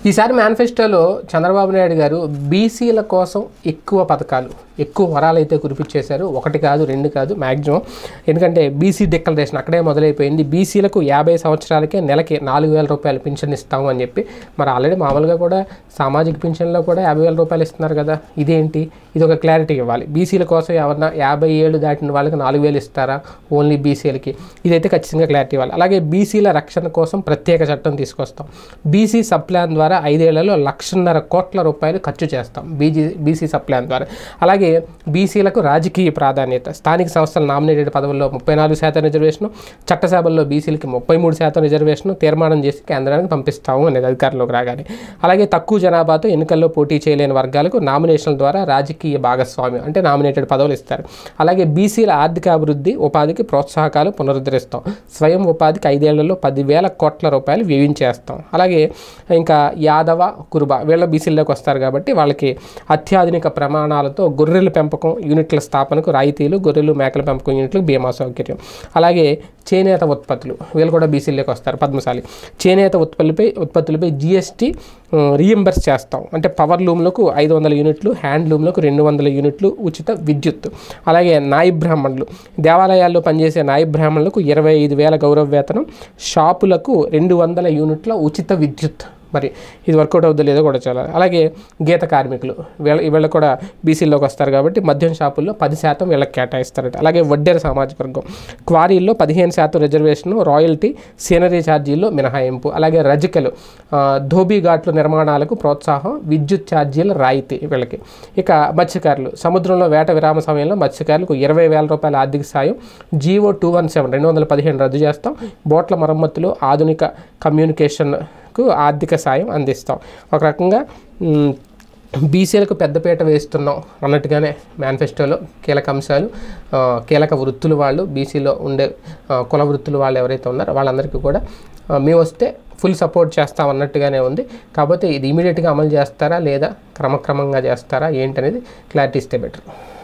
ఈసారి మేనిఫెస్టోలో చంద్రబాబు నాయుడు గారు బీసీల కోసం ఎక్కువ పథకాలు, ఎక్కువ వరాలు అయితే కురిపించేశారు. 1 కాదు 2 కాదు మ్యాక్సిమం. ఎందుకంటే బీసీ డిక్లరేషన్ అక్కడే మొదలైపోయింది. బీసీలకు 50 సంవత్సరాలకే నెలకి 4,000 రూపాయలు పింఛన్ ఇస్తాము అని చెప్పి, మరి ఆల్రెడీ మామూలుగా కూడా సామాజిక పింఛన్లో కూడా 50,000 రూపాయలు ఇస్తున్నారు కదా. ఇదేంటి? ఇది ఒక క్లారిటీ ఇవ్వాలి. బీసీల కోసం ఎవరన్నా 50 ఏళ్ళు దాటిన వాళ్ళకి 4,000 ఇస్తారా ఓన్లీ బీసీలకి? ఇదైతే ఖచ్చితంగా క్లారిటీ ఇవ్వాలి. అలాగే బీసీల రక్షణ కోసం ప్రత్యేక చట్టం తీసుకొస్తాం. బీసీ సబ్ ప్లాన్ ద్వారా 5 ఏళ్లలో 1,50,000 కోట్ల రూపాయలు ఖర్చు చేస్తాం బీసీ సబ్ ప్లాన్ ద్వారా. అలాగే బీసీలకు రాజకీయ ప్రాధాన్యత, స్థానిక సంస్థల నామినేటెడ్ పదవుల్లో 34% రిజర్వేషను, చట్టసభల్లో బీసీలకి 33% రిజర్వేషను తీర్మానం చేసి కేంద్రానికి పంపిస్తాము అనేది అధికారంలోకి రాగానే. అలాగే తక్కువ జనాభాతో ఎన్నికల్లో పోటీ చేయలేని వర్గాలకు నామినేషన్ల ద్వారా రాజకీయ భాగస్వామ్యం అంటే నామినేటెడ్ పదవులు ఇస్తారు. అలాగే బీసీల ఆర్థికాభివృద్ధి, ఉపాధికి ప్రోత్సాహకాలు పునరుద్ధరిస్తాం. స్వయం ఉపాధికి 5 ఏళ్లలో 10,000 కోట్ల రూపాయలు వ్యయించేస్తాం. అలాగే ఇంకా యాదవ, కురుబ వీళ్ళ బీసీల్లోకి వస్తారు కాబట్టి వాళ్ళకి అత్యాధునిక ప్రమాణాలతో గొర్రెల పెంపకం యూనిట్ల స్థాపనకు రాయితీలు, గొర్రెలు మేకల పెంపకం యూనిట్లకు బీమా సౌకర్యం. అలాగే చేనేత ఉత్పత్తులు వీళ్ళు కూడా బీసీల్లోకి వస్తారు. పద్మశాలి చేనేత ఉత్పత్తులపై జీఎస్టీ రీఎంబర్స్ చేస్తాం. అంటే పవర్ లూమ్లకు 500 యూనిట్లు, హ్యాండ్ లూమ్లకు 200 యూనిట్లు ఉచిత విద్యుత్. అలాగే నాయి బ్రాహ్మణులు, దేవాలయాల్లో పనిచేసే నాయి బ్రాహ్మణులకు 25,000 గౌరవ వేతనం, షాపులకు 200 యూనిట్ల ఉచిత విద్యుత్. మరి ఇది వర్కౌట్ అవుతుందో లేదో కూడా చాలా. అలాగే గీత కార్మికులు వీళ్ళు కూడా బీసీల్లోకి వస్తారు కాబట్టి మద్యం షాపుల్లో 10% వీళ్ళకి కేటాయిస్తారట. అలాగే వడ్డెర సామాజిక వర్గం, క్వారీల్లో 15% రిజర్వేషను, రాయల్టీ, సీనరీ ఛార్జీల్లో మినహాయింపు. అలాగే రజకలు, ధోబీ ఘాట్ల నిర్మాణాలకు ప్రోత్సాహం, విద్యుత్ ఛార్జీల రాయితీ వీళ్ళకి. ఇక మత్స్యకారులు, సముద్రంలో వేట విరామ సమయంలో మత్స్యకారులకు 20,000 రూపాయల ఆర్థిక సాయం. జీవో 217 రద్దు చేస్తాం. బోట్ల మరమ్మతులు, ఆధునిక కమ్యూనికేషన్ ఆర్థిక సాయం అందిస్తాం. ఒక రకంగా బీసీలకు పెద్దపీట వేస్తున్నాం అన్నట్టుగానే మేనిఫెస్టోలో కీలక అంశాలు. కీలక వృత్తులు వాళ్ళు, బీసీలో ఉండే కుల వృత్తులు వాళ్ళు ఎవరైతే ఉన్నారో వాళ్ళందరికీ కూడా మేము వస్తే ఫుల్ సపోర్ట్ చేస్తాం అన్నట్టుగానే ఉంది. కాకపోతే ఇది ఇమీడియట్గా అమలు చేస్తారా లేదా క్రమక్రమంగా చేస్తారా ఏంటనేది క్లారిటీ ఇస్తే బెటర్.